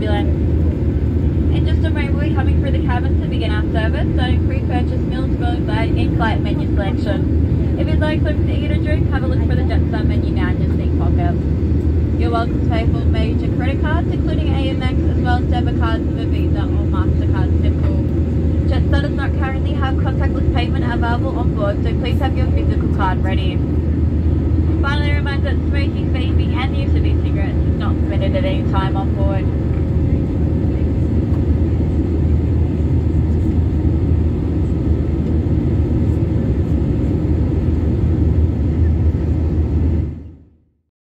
turbulence. In just a moment, we'll be coming through the cabin to begin our service, starting pre-purchase meals alongside in-flight menu selection. If you'd like something to eat or drink, have a look for the Jetstar menu now in your seat pocket. You're welcome to pay for major credit cards, including AMX, as well as debit cards with a Visa or MasterCard Simple. Jetstar does not currently have contactless payment available on board, so please have your physical card ready. Finally, a reminder that smoking, vaping and the use of e-cigarettes is not permitted at any time on board.